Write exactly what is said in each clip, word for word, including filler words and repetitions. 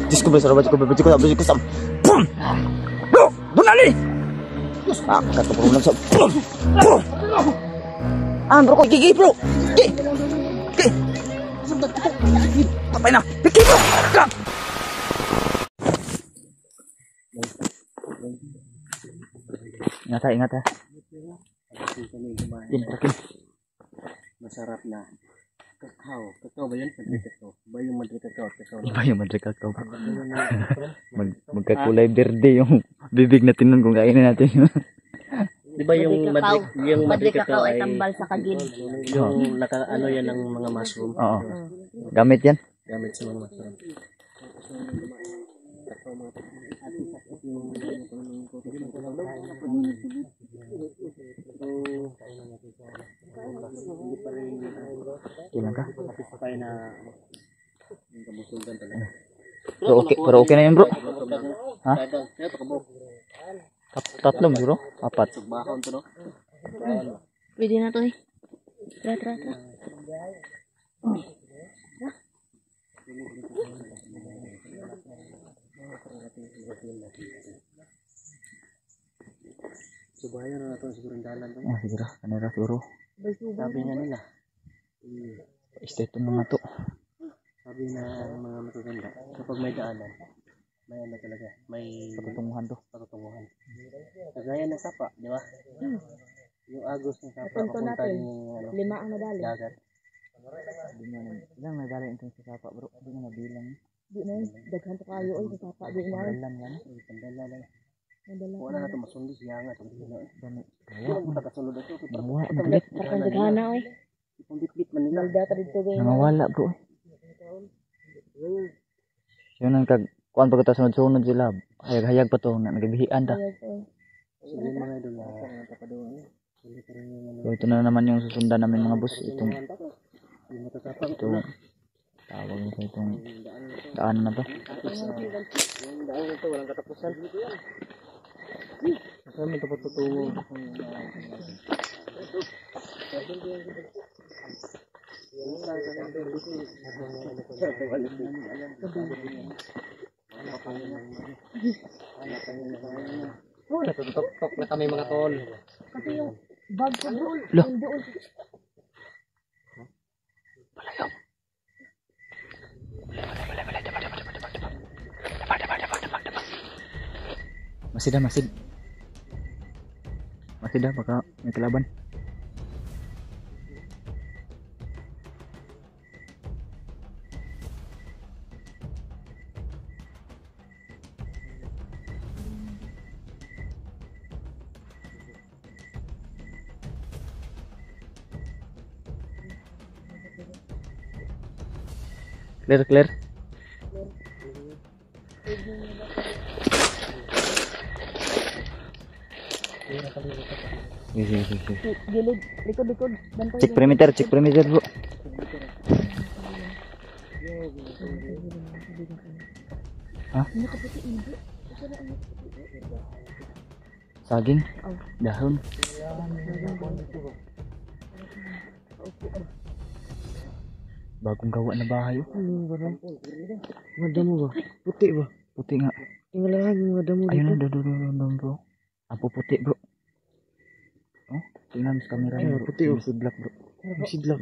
Diyos ko, bro, bro, bro, bro, bro, bro, boom! Bro, bunali! Ah, katapurong lang sa, boom! Boom! Ah, bro, ko, gigi, bro! Gigi! Gigi! Patay na! Gigi, bro! Gag! Ingat ha, ingat ha. Masarap na kakao. Kakao ba yun? Madrid kakao. Ba yung Madrid kakao? Iba yung Madrid kakao. Mag, magkakulay berde yung bibig natin nun kung kainin natin yun. Di ba yung Madrid, yung Madrid kakao ay tambal sa kagid. Yung naka, ano yan ng mga mushroom. Oo. Gamit yan? Gamit sa mga mushroom. Ilan ka? Pero okay, pero okay na yun, bro. Ha? Ito kabo. Tatlong, bro? Apat. Bakon to no? Pwede na to eh. Tara, tara, tara. Oh. Subayan na natin siguro ang dalan. Ah, siguro. Kanira siguro. Sabi nga nila. Stay to naman to. Sabi na mga matutanda. Kapag may daanan, may ano talaga. May Patutunguhan to. patutunguhan. Kagaya ng sapa, di ba? Hmm. Yung agos ng sapa, Punto papunta natin. yung ano, Lima ang nadali. dagat. Ilang nadali itong sa sapa, bro? Hindi nga nabilang. Di na yun. Daghan to kayo oy sa sapa di na. Dalan yan. Pandala lang. Nadala. Wala na ito masundi siya nga. Dami. Wala mo nakasunod ito. Nawa, nablit. Parang daghana oy. Itong bit-bit man nila. Nalda ta dito gay. Nangawala, bro. Yun ang kag... Kuan pagkata sunod-sunod sila. Hayag-hayag pa to. Nagabihian ta. Sige mga idol na. So ito na naman yung susundan namin mga boss. Itong... Yung matatapang. Itong... Tawag nito itong... Daan na to. Yung daan ito, walang katapusan. Saan mo ito patutungo? Oh, natutok-tok na kami mga tol. Kasi yung bag ko bro. Lo. Doon. Palayaw. Masih dah, masih. Masih dah, baka may kalaban. Clear, clear. Yes, yes, yes, yes. Gilid, likod, likod. Bantay. Cek perimeter, cek perimeter, bro. Hah? Ano ka puti indo? Saging, dahon. Bagong gawa na bahay. Oh. Ano ba rin? Madamo ba? Puti ba? Puti nga. Tinggal lagi madamo dito. Ayun na, doon, doon, doon, doon, bro. Apo puti, bro. Oh, tingnan sa camera Ayun, niyo, bro. puti, oh. May sidlak, bro. May sidlak.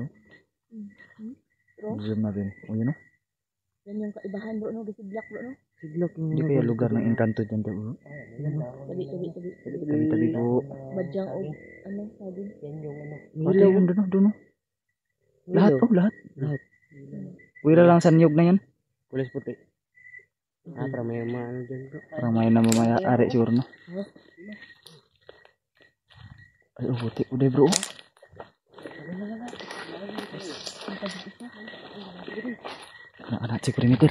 Zoom natin. O, yun, oh. Yan yung kaibahan bro no, kasi black bro no. Sidlak yung Hindi kaya lugar ng engkanto dyan, bro. Tabi, tabi, tabi. Tabi-tabi po. Badyang o ano, sabi. Yan yung ano. Pati yun, doon, oh, doon, oh. Lahat Ilaw. po, lahat. Lahat. Wira lang sa niyog na yan. Pulis puti. Ah, para may mga ano dyan bro. Parang may namamaya-ari siguro, no? Ay, oh, puti. Uday, bro. oh. Anak-anak, cek perimeter.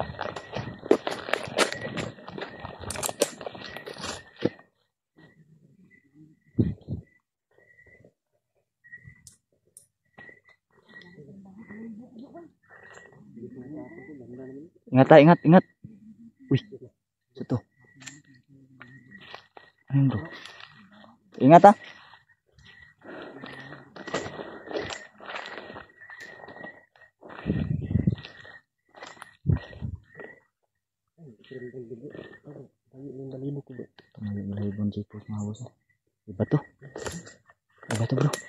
Ingat, ah, ingat, ingat. Wih, situ. Ayun, bro. Ingat, ah. cipus mga boss. Iba to. Iba to bro.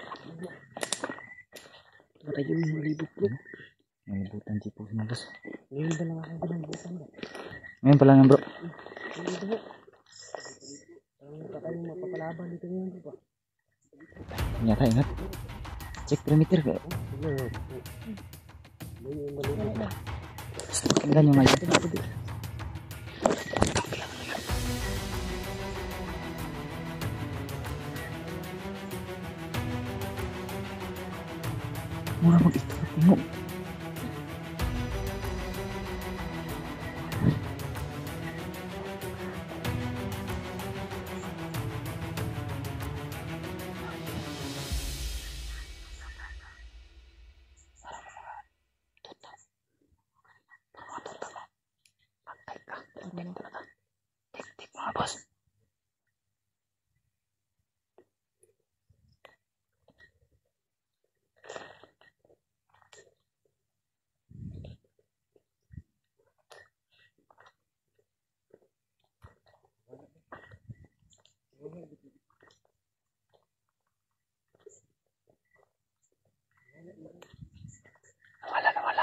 Baka yung malibot bro. Nalibutan cipus mga boss. Ngayon ba lang ako binangbutan ba? Ngayon pa lang yan bro. Hindi ba? Ang kakayong mapapalaban dito ngayon bro ba? Ternyata ingat. Cek perimeter kayak. Pakinggan yung aja. Murah begitu, tengok. Tik-tik mga boss. Nawala, nawala.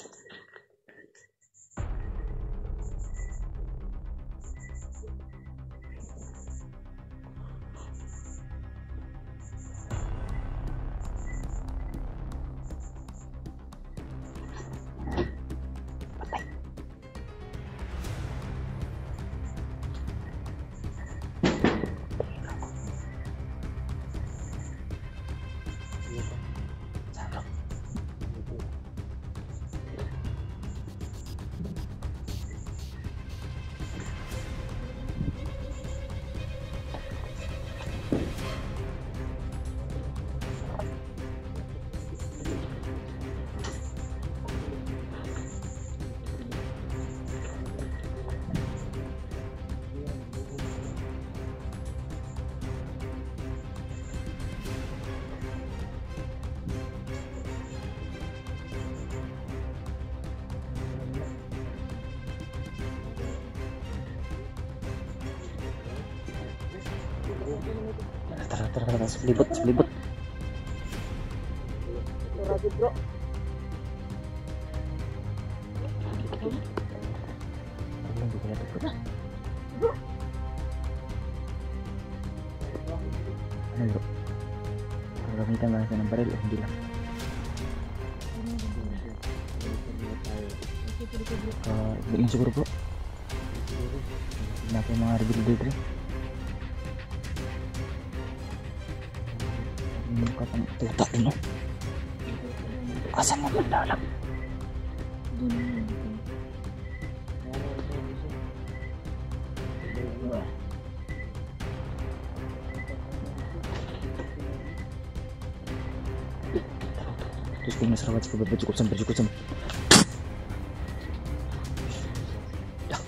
Tara, tara, tara, selibut, selibut. Ragu bro. Belum juga ada bro. Ano bro? Gagamitan lang siya ng baril o hindi lang? Uh, Bigyan siguro bro. Hindi natin mga rebuild rin. Muka pang tuta dun, no? Asan mo mendalam? Terus kung nasarawan sa pababa, cukup sampai, cukup sampai. Dah.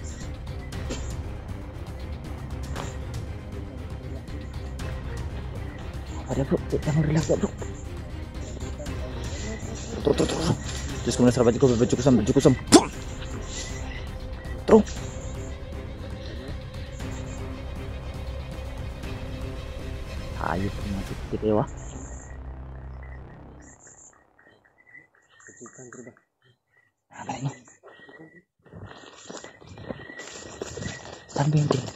Ada bro, jangan relax ya bro. Terus, terus, terus. Terus kung nasarawan sa pababa, cukup sampai, cukup sampai. Terus. Ayo, mati dewa. Apa ini? Samping deh.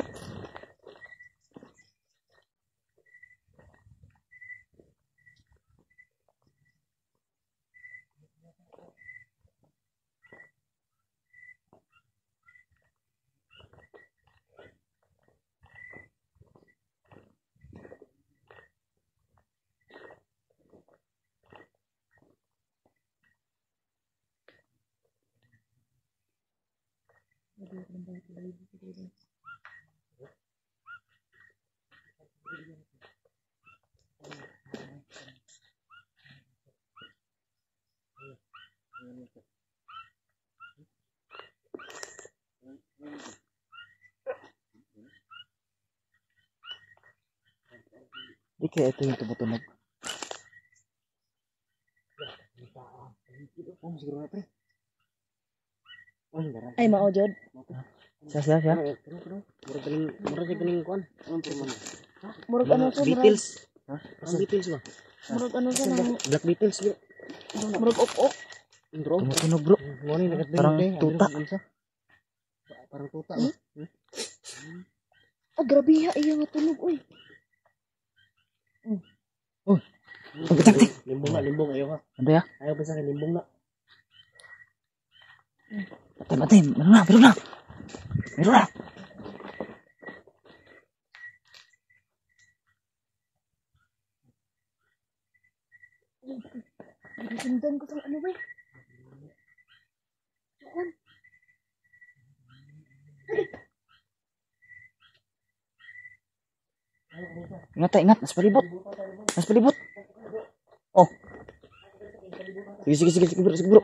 Jadi kayak itu yang tumutunog. Ay, mao jud. Siya, siya, siya. Murag galing, murag galing kuan. Ang perman. Murag ano sa Beatles. Ha? Ang Beatles ba? Murag ano sa nang Black Beatles bro. murag ok-ok. Bro. Tumutunog bro. Ngani nagat Parang tuta. Parang tuta. Ah, grabe ha iya nga tunog oy. Oh. Pagkatak. Limbong na, limbong ayo ha. Ano ya? Ayaw pa sa akin limbong na. Patay, patay. Meron na, meron na. Meron na. Sundan ko sa ano ba? Juan. Ingat, ta, ingat. Nasa palibot. Nasa palibot. Oh. Sige, sige, sige, sige bro, sige bro.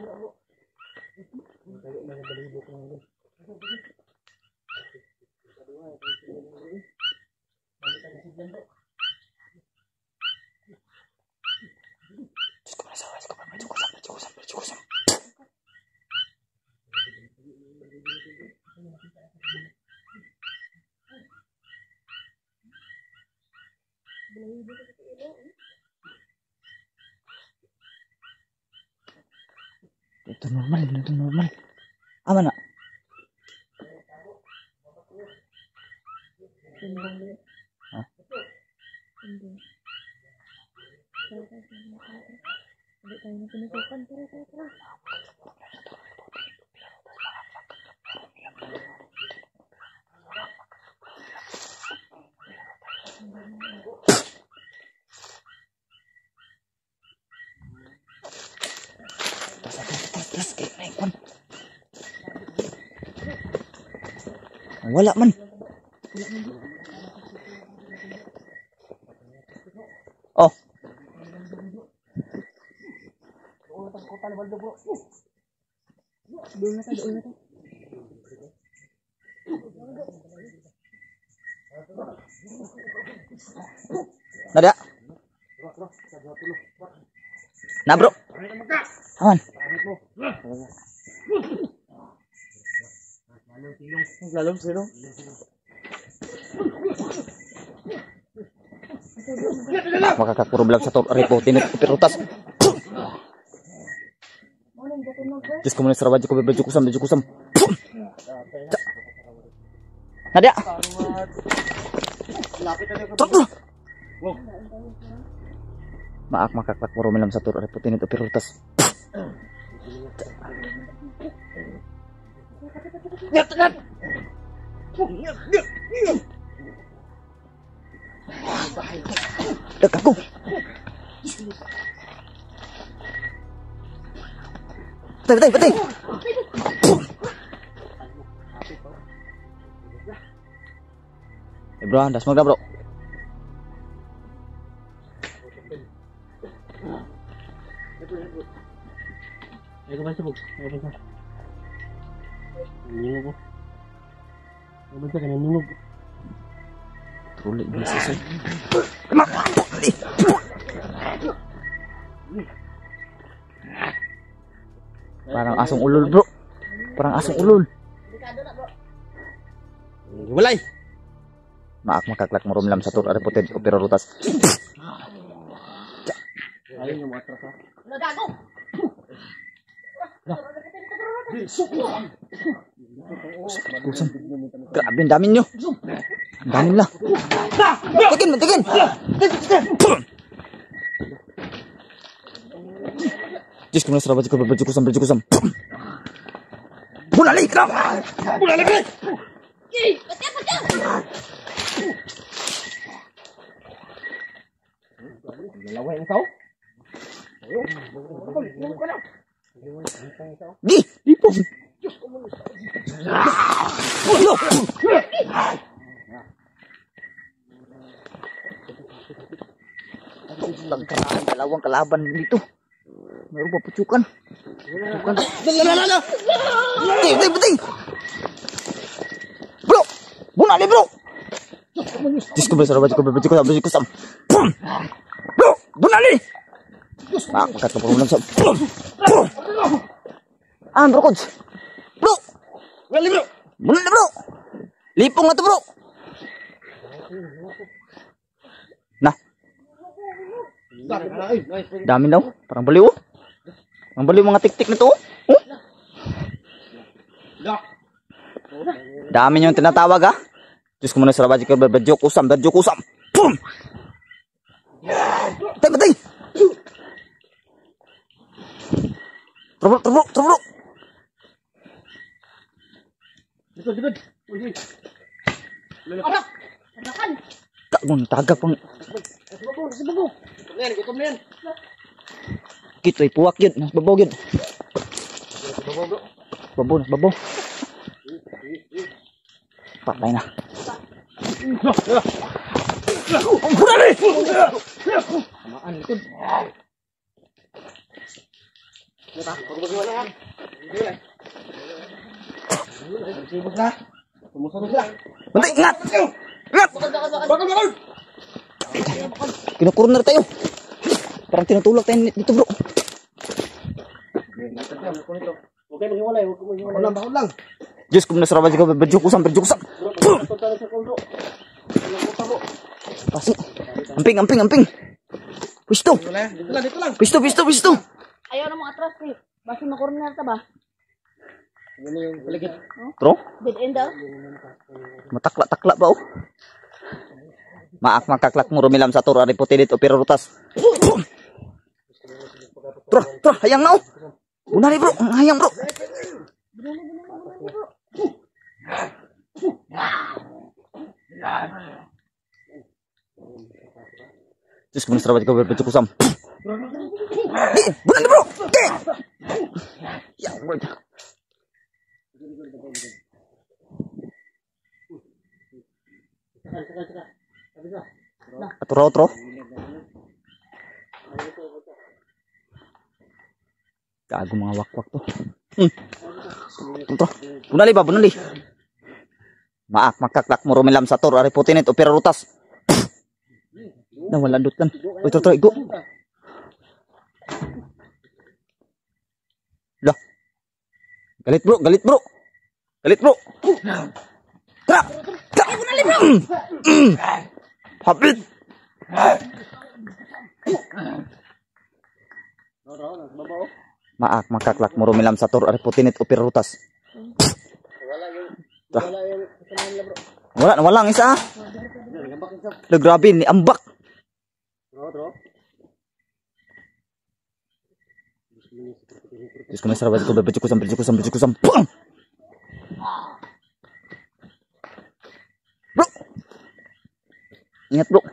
Itu normal, itu normal. Apa nak? Hah? Terus kayak naik kon. Wala man. Oh. Nada. Nah bro. Aman. Lalong sino? Makakapuro vlog sa to repo tinit pirutas. Just kumunin sa rabaji ko bebaju kusam baju kusam. Nadia. Maak makakapuro melam sa to repo tinit pirutas. Lihat lihat. Dekat aku. Betul betul betul. Eh bro, anda semoga bro. Ayo ke buk. Ayo ke Ningog po. Ano ba ka ningog? Truly bisa sih. Parang asong ulul bro. Parang asong ulul. Walay. Maak makaklak merumlam satu reputed opera rutas. Ayun yung matras ha. Nagago. Kusam. Grabe ang dami nyo. Ang dami nila. Mantikin, mantikin. Diyos ko na sa rabat ko, baju kusam, baju kusam. Bulali, kenapa? Bulali, bulali. Ih, baca, baca. Laway ang tao? Di, di po. No. Lagkaraan, dalawang kalaban dito. Meron pa pucukan. Pucukan. Lalalala. Beting, beting, beting. Bro, bunali bro. Diyos ko ba sa rabat ko, bebaju ko, bebaju ko sam. Bro, bunali. Ah, magkatapos lang sa. Ah, bro, coach. Bro. Bunali bro. Bunuh na bro. Lipong na to bro. Nah. Dami daw. Parang baliw. Ang baliw mga tik-tik na to. Oh. Dami nyo yung tinatawag ha. Diyos ko muna sa rabaji ko. Berjok usam. Berjok usam. Boom. Patay, patay. Terbro, terbro, terbro. Likod, likod. Uy, uy. Anak! Anakan! Tak mo, tagak pang. Nasa babaw, nasa babaw. Gutom na yan, gutom na yan. Kito ay puwak yun. Nas babaw yun. Nasa babaw bro. Babaw, nas babaw. Patay na. Ang kurari! Samaan, likod. Ito, pagbagiwan na yan. Sibos na. Tumusunod na. Bantay, ingat! Ingat! Bakal, bakal! Kino-corner tayo. Parang tinutulak tayo dito bro. Huwag kayo maghiwalay, huwag kayo maghiwalay. Bakal lang, bakal lang. Diyos ko muna sa rabaji ko. Berjok usam, berjok usam. Bro, punta na sa kondo. Pasi. Amping, amping, amping. Pisto. Dito lang, dito lang. Pisto, pisto, pisto. Ayaw na mga atras eh. Basi makorner ta ba? Yan yung paligid. Bro, Dead end daw? matakla-takla ba oh? Maak makaklak mo rumilam sa tur ari puti dito pero rutas. Tro, tro, hayang na oh. Bunari bro, ang hayang bro. Diyos ko muna sa rabat ko berpecuk usam. Di, bunari bro. Di. Ya, bro. Atro, atro. Gago mga wakwak to. Hmm. Atro. Bunali ba, bunali. Maak makaklak mo rumilam sa tur ari putinit o pero rutas. Na wala dutan. Oy, tro, tro, igo. Lah. Galit bro, galit bro. Galit bro. Tra. Tra. Bunali bro. Habit. Maak makaklak mo rumilam sa tur ari putinit o pero rutas. Wala yung, wala yung kasamahan nila bro. Wala, wala ang isa. Lo grabe ni ambak. Bro, bro. Diyos ko na sa rabat ko berpecuk usam, berpecuk usam, berpecuk usam. Bang! Bro. Ingat bro.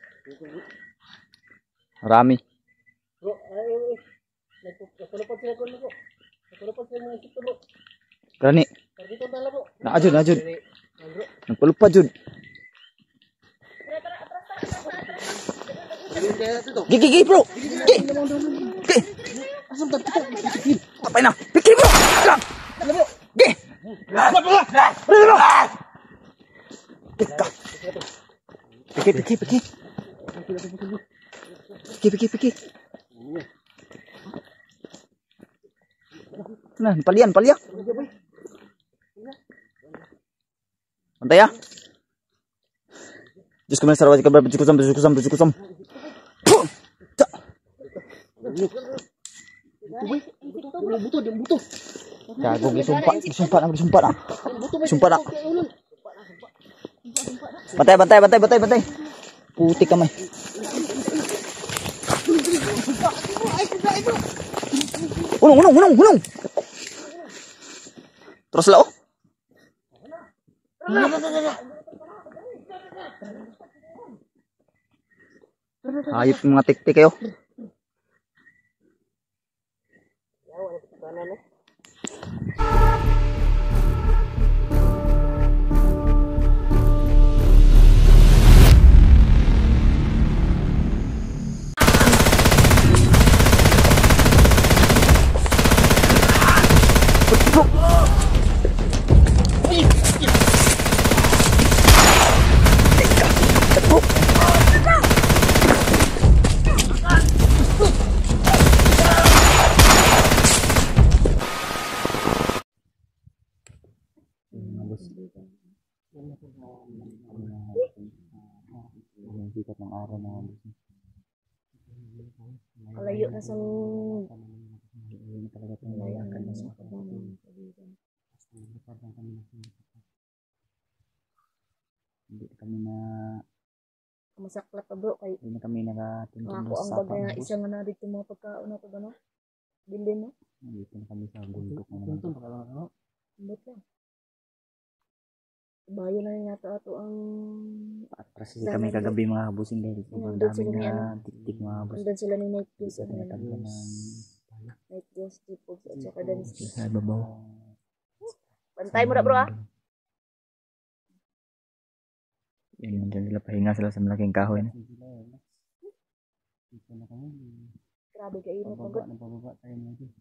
Marami. Bro, ay, ay, ay. Nakulupad sila ko bro. Nakulupad sila mga isip bro. Gani. Dito tala bro. Naajud, naajud. Bro. Nagpalupad jud. Gigi, gigi bro. Gigi. Gigi. Asam tak kita. Apa na? Pikir bro. Lang. Gigi. Bro. Tika. Pikir, pikir, pikir. Pikir, pikir, pikir. Nah, palian, palian. Santai ya. Diyos ko na sa rabat ko berpecuk usam, berpecuk usam, berpecuk usam. Butuh, dia butuh. Gago, gisumpa, gisumpa na, gisumpa na. Gisumpa na. Bantay, bantay, bantay, bantay, bantay. Putik kamay. Unong, unong, unong, unong. Terus lah oh. Ayup mga tik-tik kayo. Yung sikat ng araw na Malayo na sa yun talaga itong malayo lalakad na na sa sa kabanang kabigan. hindi kami na Masaklat pa bro kay hindi na kami nakatuntun ako sa ang sapa bagay ng nga bus. isa nga na dito mga pagkaon ako gano. Bilin no. Dito na kami sa bundok na naman. Tuntun pa ka lang ano? Ambot lang. Bayo na nga to ato ang Atras kasi kami kagabi mga kabusing dahil sobrang dami sila ni na ano? tiktik mga kabus. andun sila ni Night Juice Dito ano na yun. kami ng Night Juice tipog at saka dance. sa babaw. Bantay mo na bro ah. Yun, dyan sila pahinga sila sa malaking kahoy na. Dito na kami. Grabe ka init Pababa magod. na pababa tayo na dito.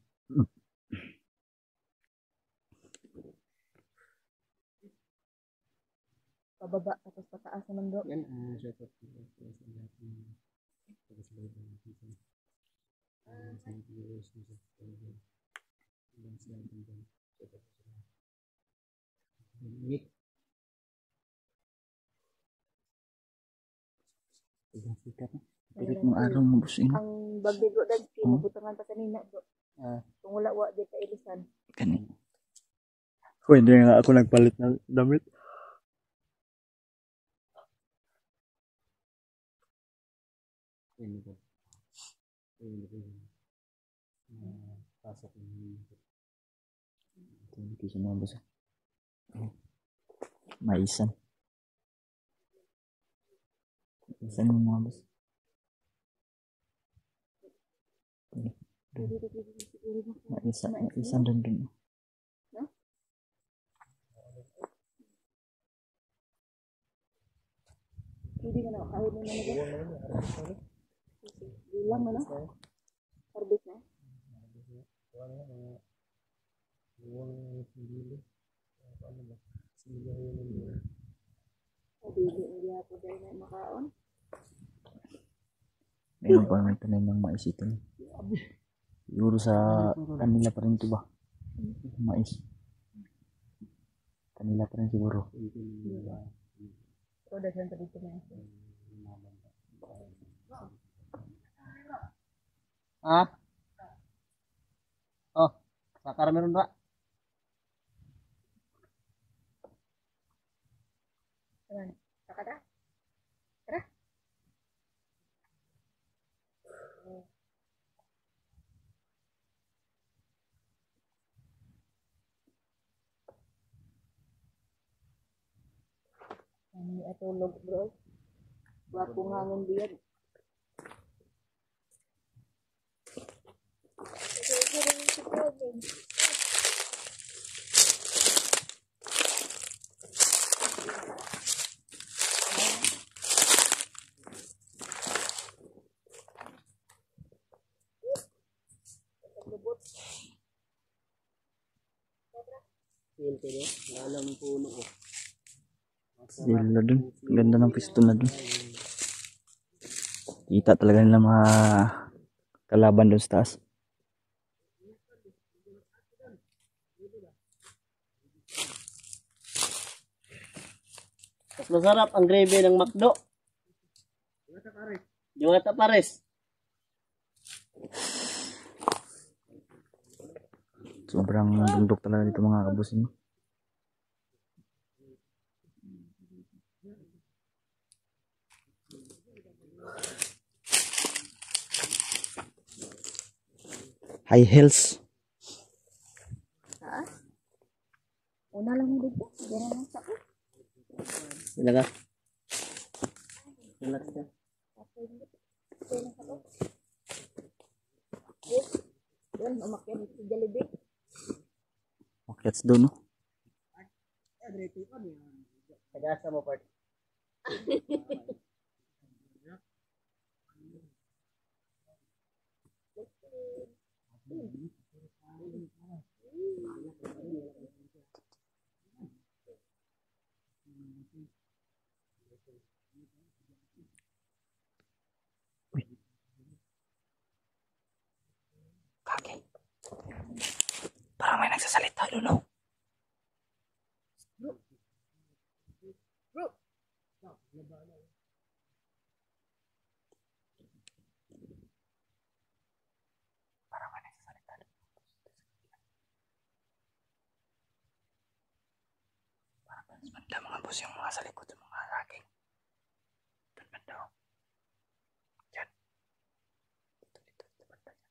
Pababa tapos pataas naman bro. Yan ang shot of the sa lahat ng taga-subaybay natin. Ah, sa viewers na sa Facebook. Ilan sila dyan. Shot of sila. Init. Sobrang sikat na. Pilit mong araw mga busing. Ang bagay bro dance kay Hmm? mabutangan pa kanina bro. Ah, Kung wala wa di ka ilisan. Kani. Pwede nga ako nagpalit ng damit. yun ito. Yun ito. Ah, pasok ng Hindi siya mga bus. Maisan. Maisan yung mga bus. Maisan, maisan rin dun. Hindi ka na kahit na naman. Bilang mo na. Orbit na. Pabili hindi ako dahil na makaon. Meron pa may tanim ng mais ito. Siguro sa kanila pa rin ito ba? Mais. Kanila pa rin siguro. So, dahil sa dito na. Ah? Oh, sakar meron ba? Ayan. Saka na. Tara. Ano atulog bro? Wapo nga ng biyad. Feel ko yun. Wala ng puno ko. Sila dun. Ganda ng pisto na dun. Kita talaga nila mga kalaban dun sa taas. Mas masarap ang gravy ng McDo. Diwata pares. Sobrang bundok talaga dito mga kabusing. High heels. Taas. Una lang mo dito. Diyan lang sa ko. Sila ka? Relax ka. Yan, umakyat dito sa Jollibee. Makiats doon, no? Tagasa mo part. Kaki. Parang may nagsasalita doon, no? Banda mga boss yung mga sa likod ng mga saging. Doon banda oh. Diyan. Dito, dito, dito banda dyan.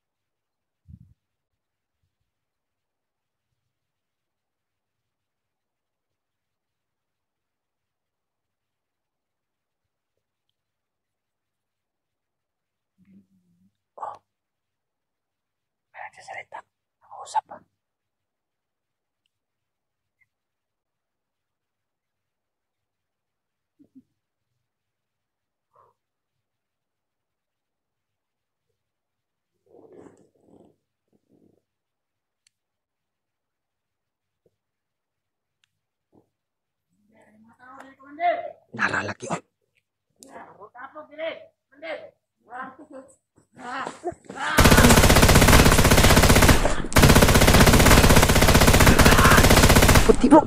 Oh. May nagsasalita. Nakausap pa. Naralaki oh. Putih bro.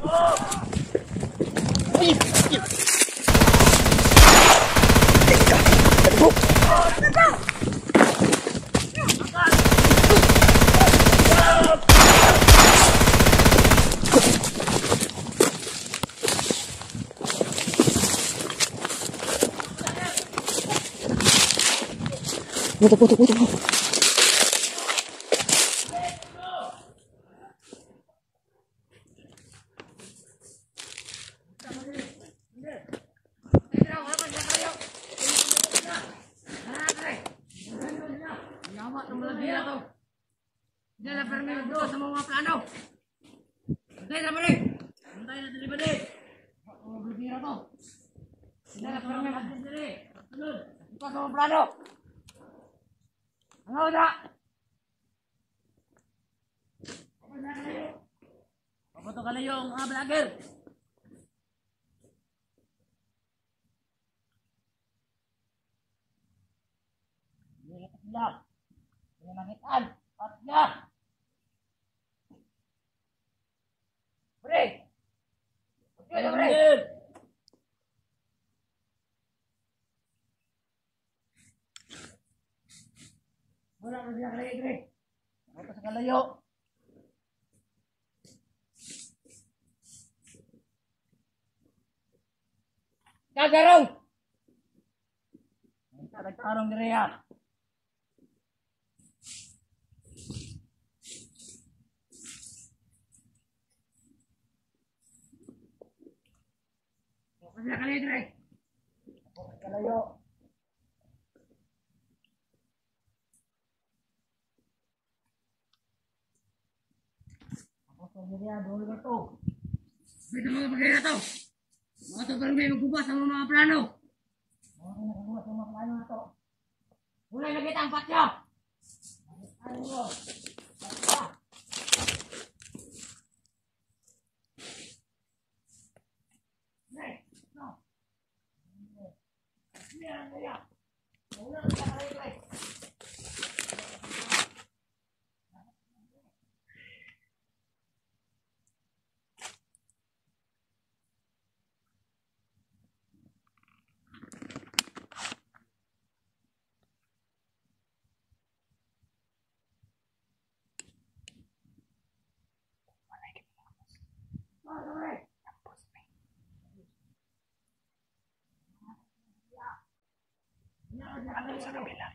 Puto, puto, puto, puto. Foto ka na yung mga vlogger. Hindi ka sila. Hindi nakitaan. At niya. Pre! Pre! Pre! Wala na siya kalay, pre. Foto sa kalayo. Kagarong! Nagtarong dire ya. Kasi kali dire. Kalayo. Ako dire ya, dulu ka to. Bito mga pagkaya to. Mga to pero may magbubuhat ang mga plano. Mga nakabuhat ang mga plano na to. Mulai na kita ang patyo. Ano mo? Patyo. Nay, no. Yan, yan. Wala na kita kayo, pre. Sa kabila.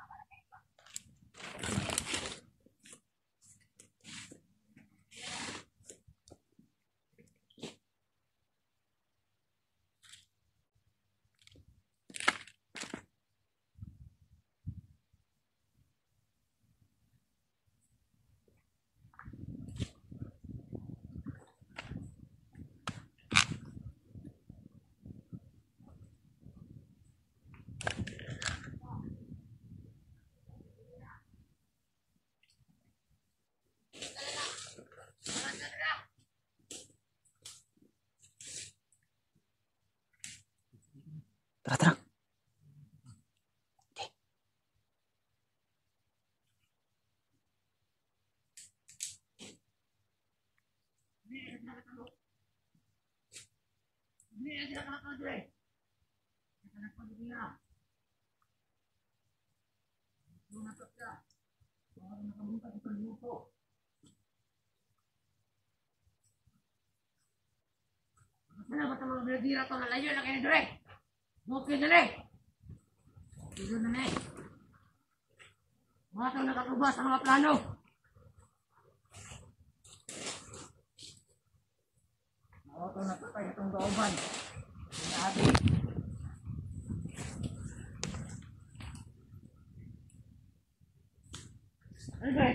Tara, tara. Okay. Mana ba mga bladira to nalayo na kayo dire? Okay dali. Dito na na. Mga itong nakatubas ang mga plano. Mga itong nakatay itong gauban. Sinabi. Okay.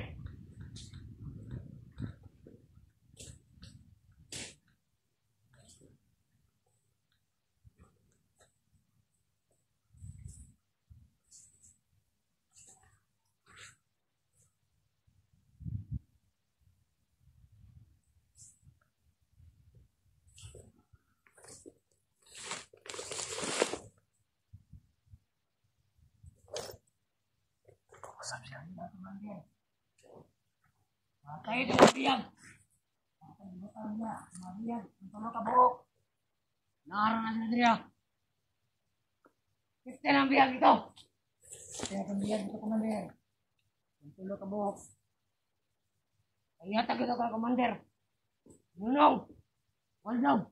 Kayo din ang biyag. Nakalimutan niya. Mabiyag. Ang tulo ka buhok. Naaranan na niya. Fifteen ang biyag ito. Fifteen ang biyag ito, Commander. Ang tulo ka buhok. Kaya tagod ako, Commander. Nunong. Waldog.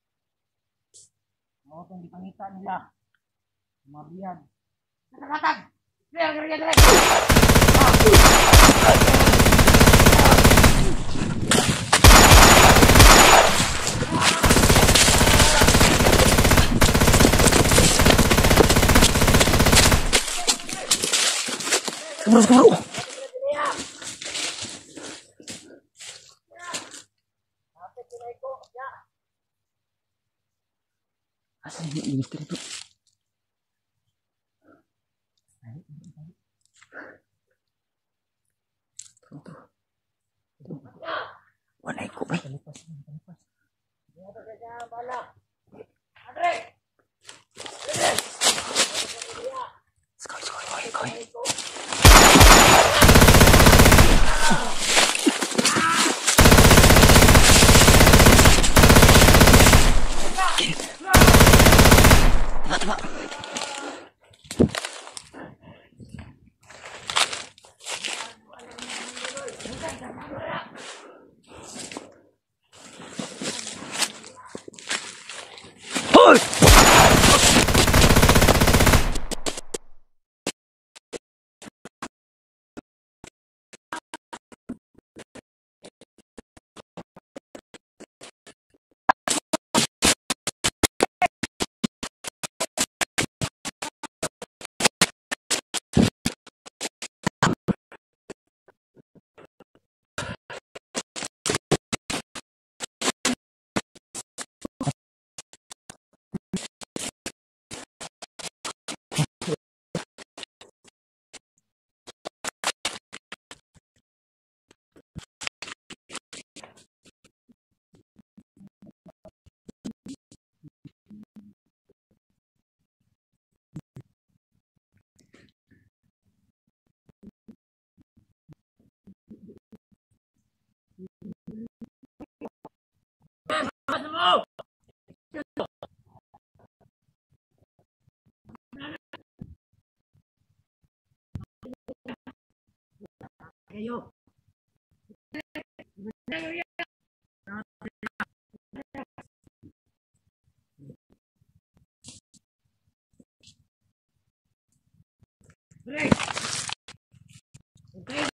Oo, itong dipangita nila. Mabiyag. Nakakatag. Biyag, biyag, biyag. Kabro, kabro. Asa ini ini misteri tu? Wala ikut baik. Sekali sekali koi koi. Tebak tebak. Hoi! Ayo. Break. Okay.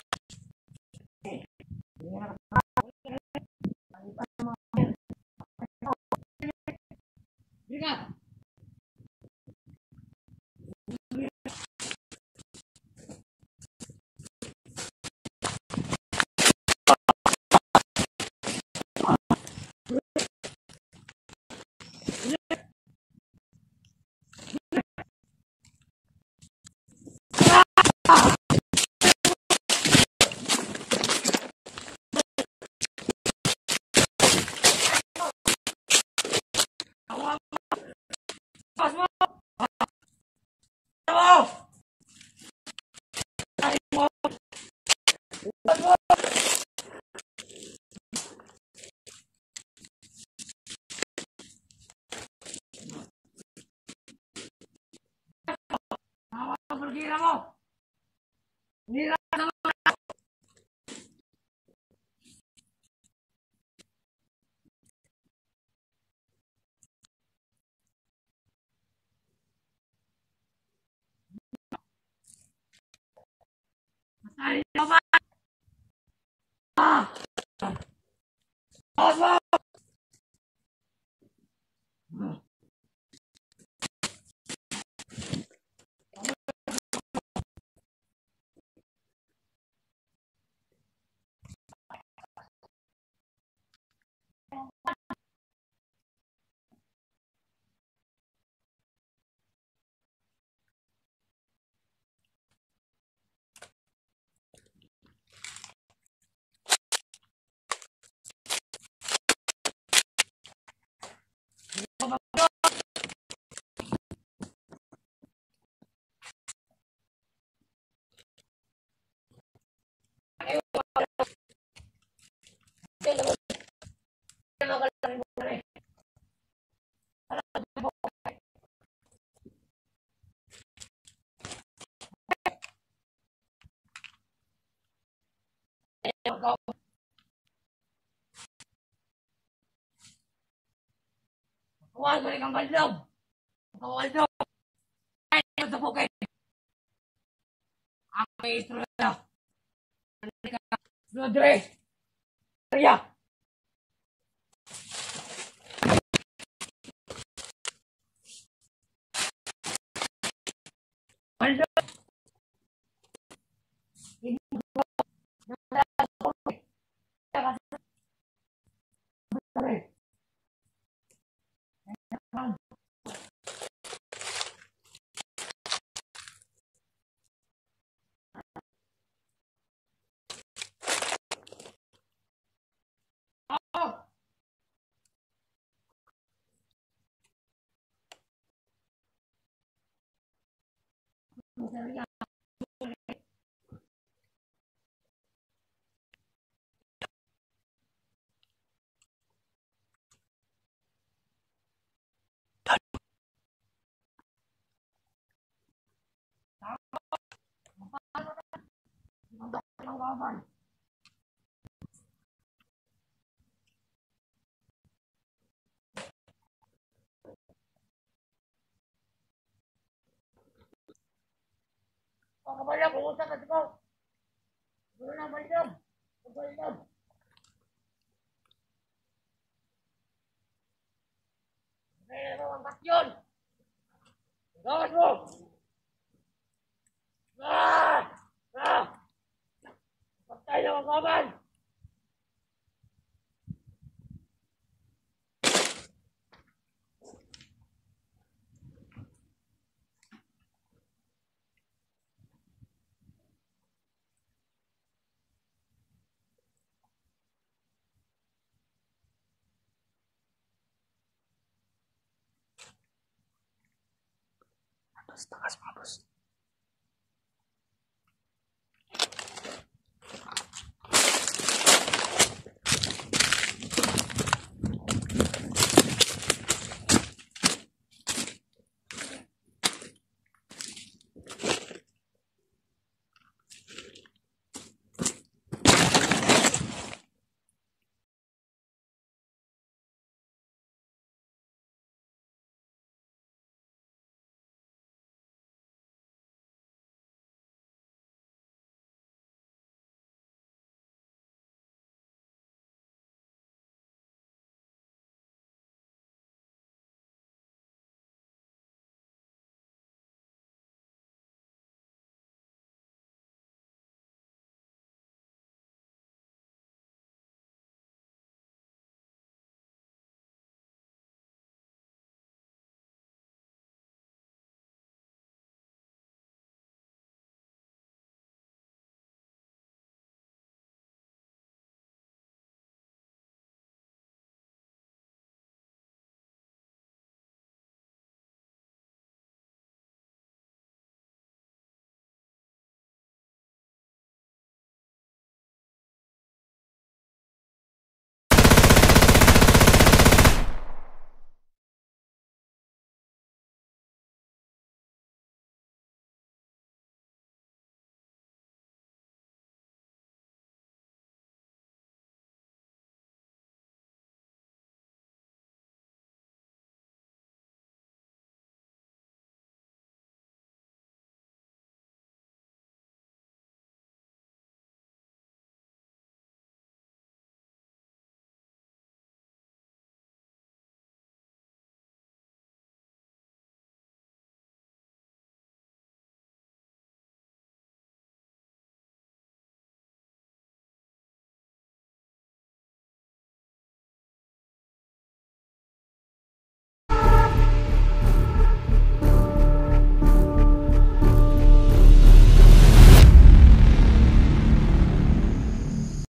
Lihat. Ay, naman! Ah! Opo! Kuha balik ang bandog! Kawal daw! Ay, ito sa bukid! Ang may istorya! Rodre! Arya! Bandog! Hindi ko nalala sa bukid! Kaya kasi... Rodre! Oh! Arya! Ang kaban! Ang kabala, kumusta ka ko? Gulo na bandog! Bandog! Kaya mo ang basyon! Gawas mo! Ah! Ah! Patay na ang kaban! Takas mga boss.